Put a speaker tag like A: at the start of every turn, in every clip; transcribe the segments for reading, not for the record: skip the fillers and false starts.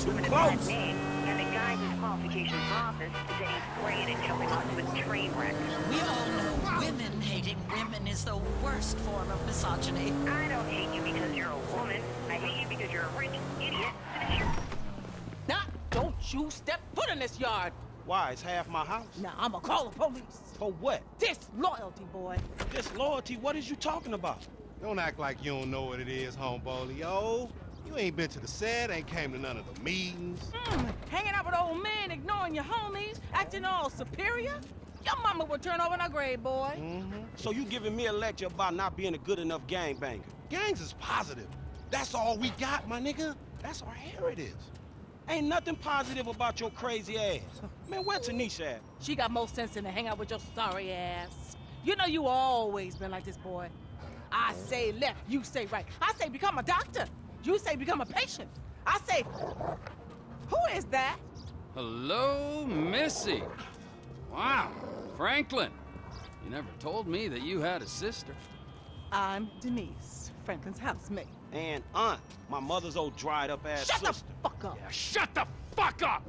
A: too
B: limited
A: close.
B: by me, and the guy whose qualifications for office said he's great at jumping onto a train wreck.
C: We all know women hating women is the worst form of misogyny.
B: I don't hate you because you're a woman. I hate you because you're a rich idiot.
D: Now, don't you step foot in this yard.
A: Why? It's half my house.
D: Now, I'ma call the police.
A: For what?
D: Disloyalty, boy.
A: Disloyalty? What is you talking about?
E: Don't act like you don't know what it is, homeboy. Yo, you ain't been to the set, ain't came to none of the meetings.
D: Hanging out with old men, ignoring your homies, acting all superior? Your mama would turn over in her grave, boy.
A: So you giving me a lecture about not being a good enough gangbanger?
E: Gangs is positive. That's all we got, my nigga. That's our heritage.
A: Ain't nothing positive about your crazy ass. Man, where Tanisha at?
D: She got more sense than to hang out with your sorry ass. You know you always been like this, boy. I say left, you say right. I say become a doctor. You say become a patient. I say, who is that?
F: Hello, Missy. Wow, Franklin. You never told me that you had a sister.
D: I'm Denise, Franklin's housemate.
A: And Aunt, my mother's old dried up ass
D: Shut
A: sister.
D: the fuck up.
F: Yeah, shut the fuck up!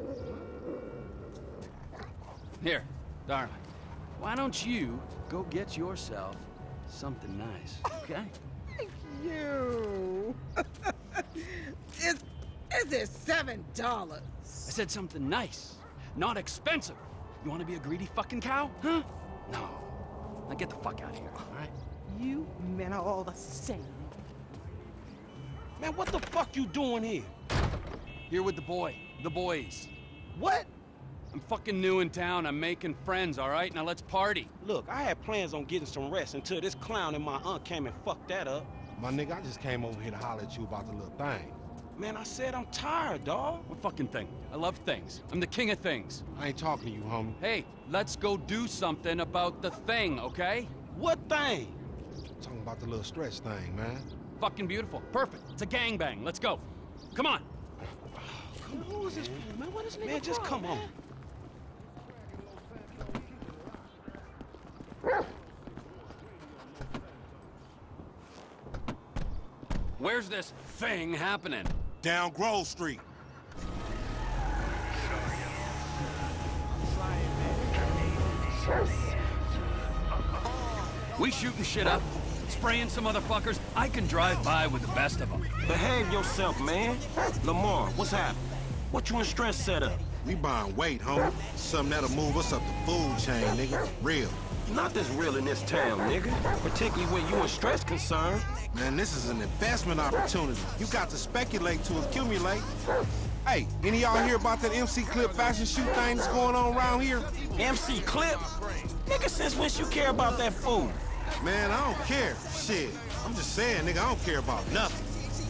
F: Here, darling. Why don't you go get yourself something nice, okay?
D: Thank you. Is it $7?
F: I said something nice, not expensive. You want to be a greedy fucking cow, huh? No. Now get the fuck out of here, all right?
D: You men are all the same.
A: Man, what the fuck you doing here?
F: Here with the boys.
A: What?
F: I'm fucking new in town. I'm making friends, all right? Now let's party.
A: Look, I had plans on getting some rest until this clown and my aunt came and fucked that up.
E: My nigga, I just came over here to holler at you about the little thing.
A: Man, I said I'm tired, dawg.
F: What fucking thing? I love things. I'm the king of things.
E: I ain't talking to you, homie.
F: Hey, let's go do something about the thing, okay?
A: What thing?
E: Talking about the little stretch thing, man.
F: Fucking beautiful. Perfect. It's a gangbang. Let's go. Come on.
A: Who is this fool, man? What is this? Man, just come on.
F: Where's this thing happening?
E: Down Grove Street.
F: We shooting shit up, spraying some motherfuckers. I can drive by with the best of them.
A: Behave yourself, man. Lamar, what's happening? What you and Stress set up?
E: We buying weight, homie. Something that'll move us up the food chain, nigga. Real.
A: Not this real in this town, nigga. Particularly when you and Stress concerned.
E: Man, this is an investment opportunity. You got to speculate to accumulate. Hey, any of y'all hear about that MC Clip fashion shoot thing that's going on around here?
A: MC Clip? Nigga, since when you care about that fool?
E: Man, I don't care. Shit. I'm just saying, nigga, I don't care about nothing.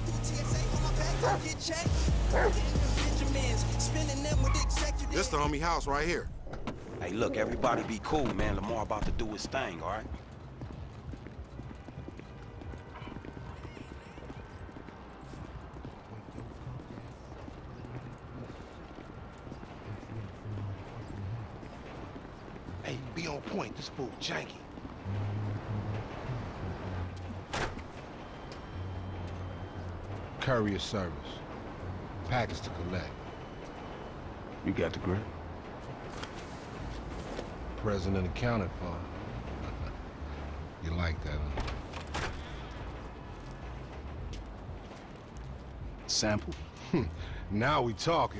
E: This the homie house right here.
A: Hey, look, everybody be cool, man. Lamar about to do his thing, all right?
E: Hey, be on point. This fool janky. Courier service. Package to collect.
A: You got the grip?
E: President accounted for. You like that, huh?
A: Sample?
E: Now we talking.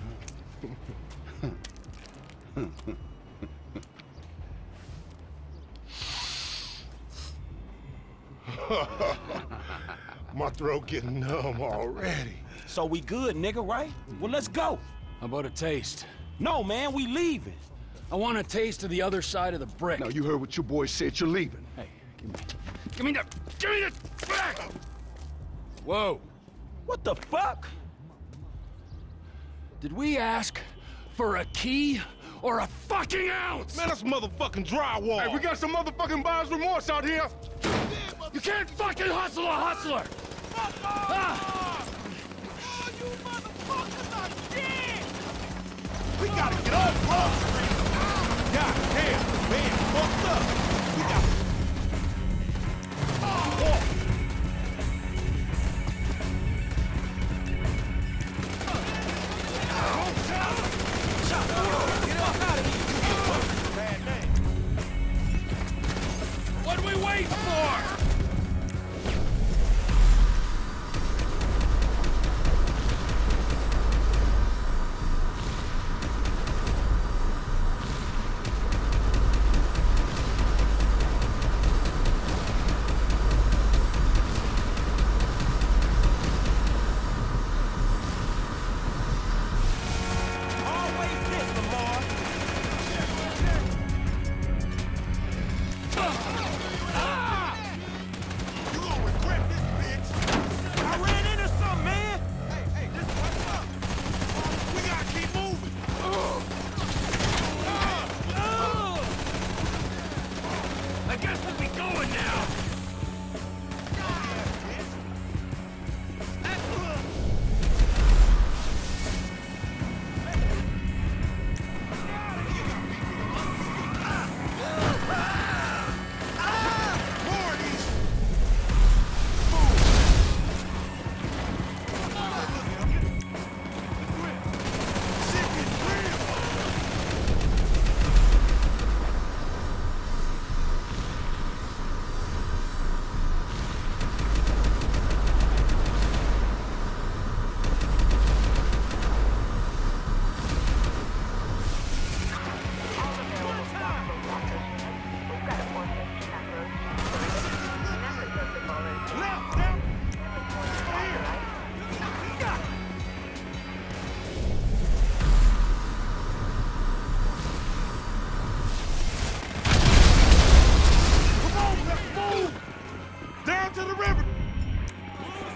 E: My throat getting numb already.
A: So we good, nigga, right? Well, let's go.
F: How about a taste?
A: No, man, we leaving.
F: I want a taste of the other side of the brick.
G: Now, you heard what your boy said. You're leaving.
F: Hey, give me the back! Whoa.
A: What the fuck?
F: Did we ask for a key or a fucking ounce?
E: Man, that's motherfucking drywall.
G: Hey, we got some motherfucking buyer's remorse out here.
F: You can't fucking hustle a hustler! Ah!
D: Oh, you motherfuckers are dead!
E: We gotta get off Grove Street. God damn, man, fucked up. We got...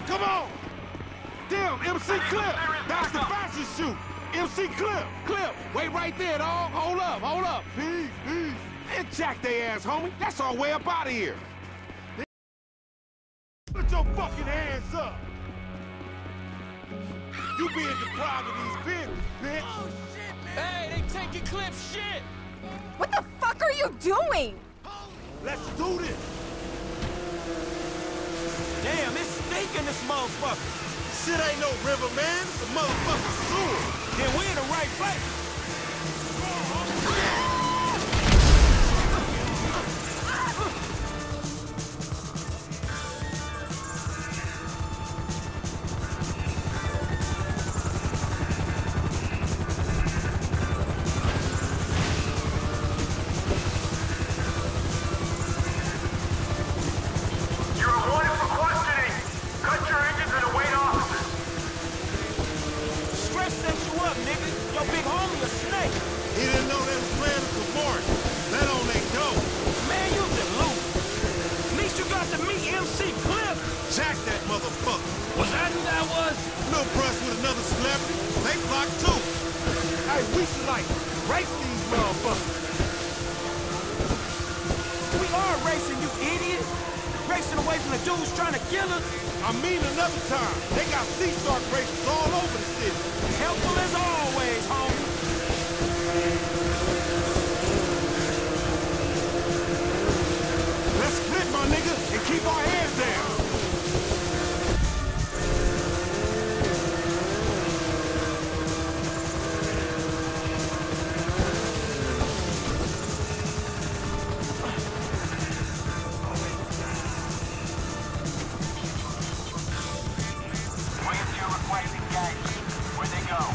E: Come on! Damn, MC Clip! That's the fashion shoot! MC Clip! Clip! Wait right there, dog! Hold up! Peace! Man, jack their ass, homie! That's our way up out of here! Put your fucking hands up! You being deprived of these business, bitch!
F: Oh, shit, man! Hey, they taking Clip's shit!
H: What the fuck are you doing?
E: Let's do this!
A: Damn, it's stinking this motherfucker.
E: Shit ain't no river, man. It's a motherfucking sewer.
A: Then we're in the right place.
F: Was that who that was?
E: No brush with another celebrity. They blocked too. Hey, we should like race these motherfuckers.
A: We are racing, you idiot. Racing away from the dudes trying to kill us.
E: I mean another time. They got Sea Shark races all over the city.
A: Helpful as always, homie.
E: Let's split, my nigga, and keep our heads down.
A: Where'd they go?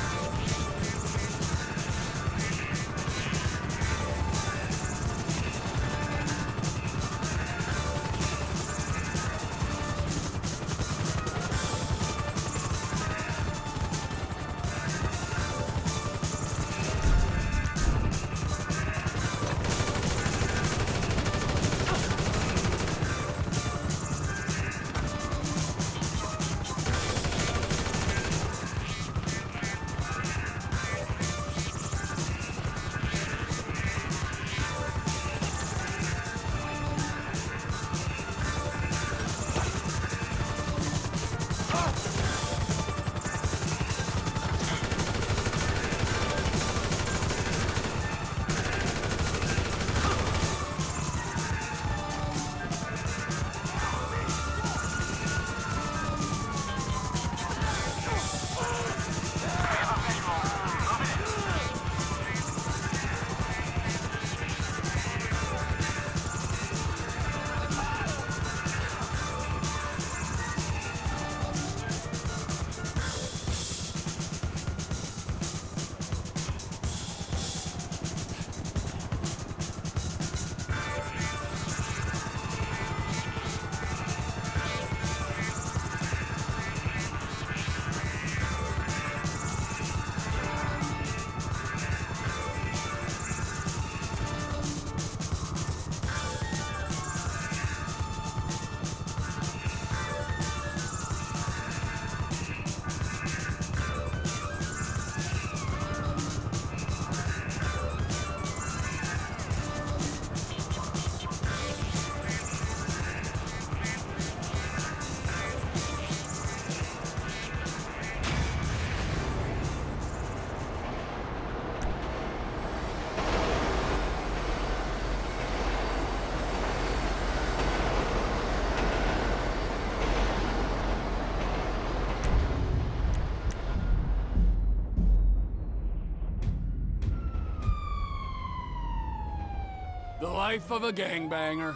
F: The life of a gangbanger.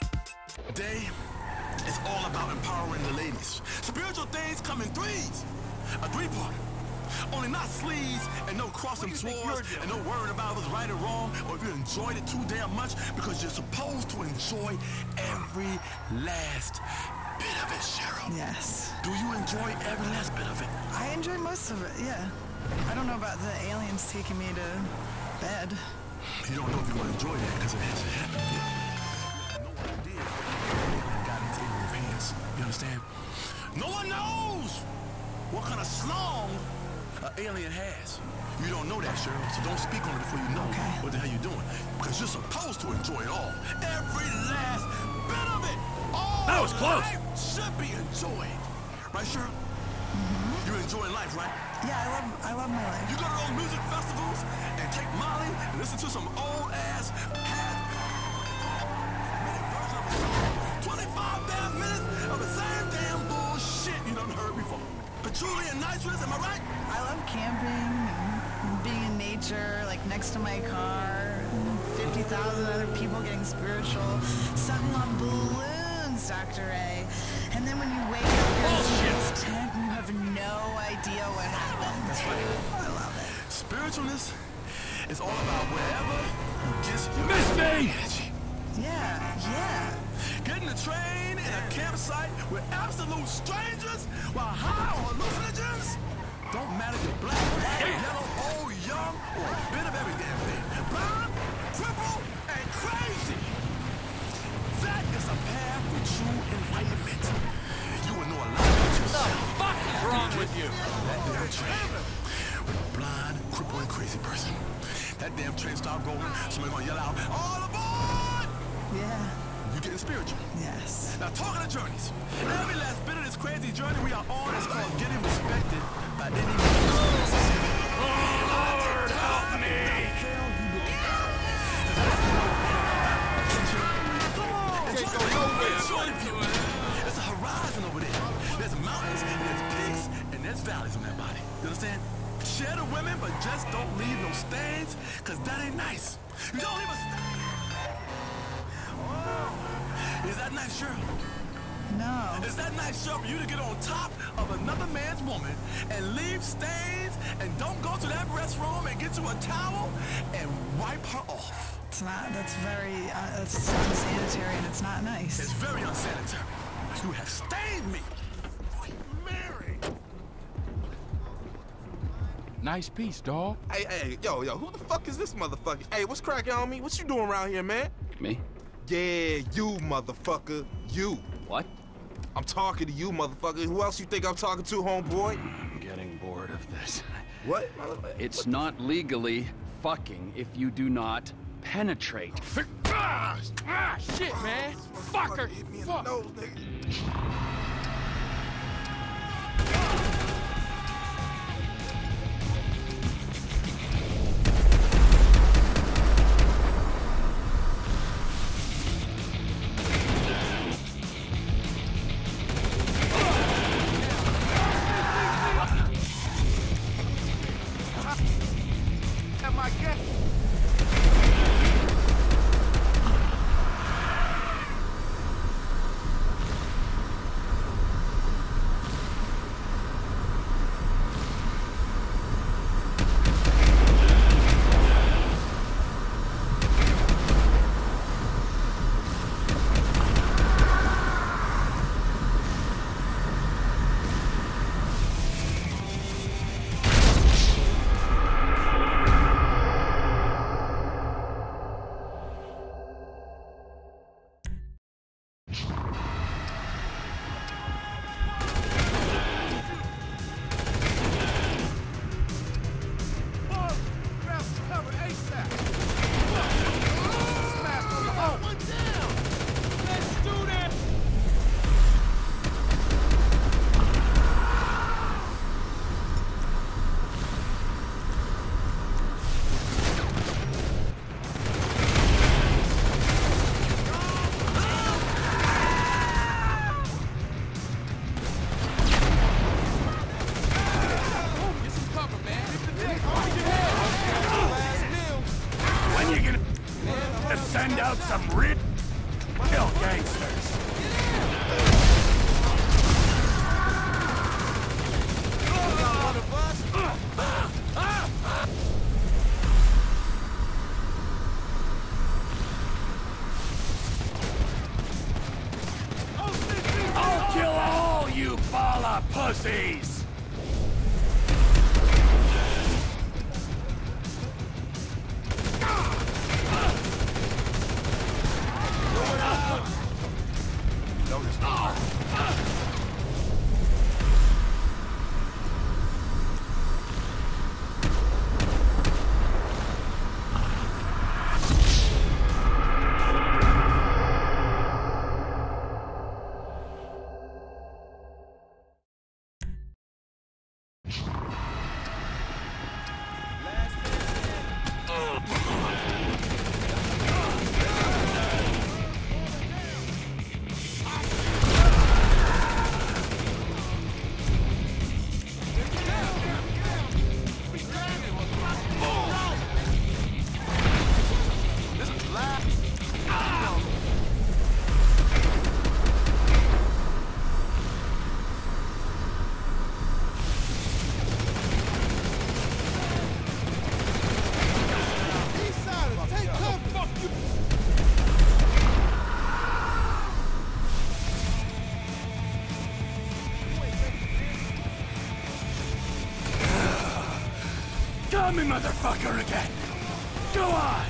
I: Today, it's all about empowering the ladies. Spiritual things come in threes. dream party. Only not sleaze and no crossing swords and no worrying about if it's right or wrong or if you enjoyed it too damn much because you're supposed to enjoy every last bit of it, Cheryl.
J: Yes.
I: Do you enjoy every last bit of it?
J: I enjoy most of it, yeah. I don't know about the aliens taking me to bed.
I: You don't know if you're going to enjoy that because it hasn't happened yet. You have no idea what got into your pants. You understand? No one knows what kind of slong an alien has. You don't know that, Cheryl, so don't speak on it before you know what the hell you're doing. Because you're supposed to enjoy it all. Every last bit of it. All
F: that was close.
I: Life should be enjoyed. Right, Cheryl? You're enjoying life, right?
J: Yeah, I love my life.
I: You go to those music festivals and take Molly and listen to some old-ass half-minute version of a song. 25 damn minutes of the same damn bullshit you done heard before. Patchouli and nitrous, am I right?
J: I love camping and being in nature, like next to my car, 50,000 other people getting spiritual, sucking on balloons, Dr. A. And then when you wake up in this tent, you have no idea what happened.
I: That's right.
J: I love it.
I: Spiritualness is all about wherever you get your
F: energy.
J: Yeah.
I: Getting the train in a campsite with absolute strangers while high on hallucinogens. Don't matter if you're black, white, yellow, old, young, or a bit of every damn thing. Blind, crippled, and crazy. That is a path to true enlightenment. You will know a lot about yourself.
F: What the fuck is wrong with you?
I: That damn train with a blind, crippled, and crazy person. That damn train start rolling, somebody gonna yell out, all aboard!
J: Yeah.
I: You getting spiritual.
J: Yes.
I: Now talking of journeys. Every last bit of this crazy journey we are on is called getting respected by any means necessary.
F: Lord, help me!
I: There's a horizon over there. There's mountains, there's peaks, and there's valleys on that body. You understand? Share the women, but just don't leave no stains, cause that ain't nice. You don't leave a stain. Is that nice, Cheryl?
J: No.
I: Is that nice, Cheryl, for you to get on top of another man's woman and leave stains and don't go to that restroom and get you a towel and wipe her off?
J: It's not, that's very, that's unsanitary and it's not nice.
I: It's very unsanitary. You have stained me. Mary.
E: Nice piece, dawg.
K: Hey, yo, who the fuck is this motherfucker? Hey, what's cracking on me? What you doing around here, man?
F: Me?
K: Yeah, you, motherfucker. You.
F: What?
K: I'm talking to you, motherfucker. Who else you think I'm talking to, homeboy?
F: I'm getting bored of this.
K: What?
F: It's not legally fucking if you do not penetrate.
E: Shit, man. Fucker.
K: Hit me in the nose, nigga.
F: Send out some real gangsters.
K: We got one
F: Got me, motherfucker, again! Go on!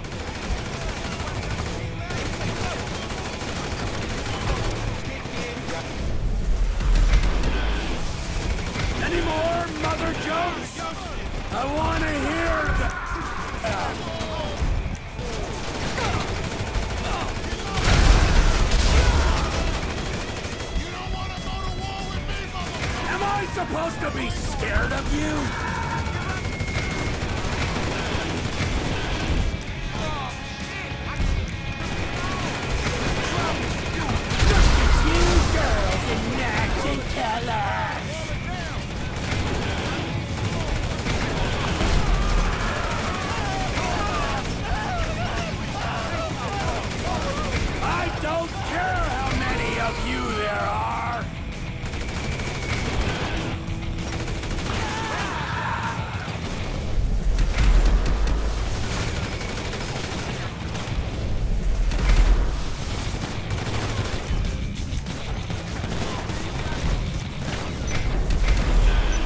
F: Any more mother jokes? I wanna hear the... Am I supposed to be scared of you? Just you girls in matching colors. I don't care how many of you there are.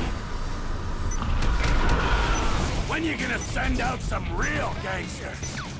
F: When you gonna send out some real gangsters?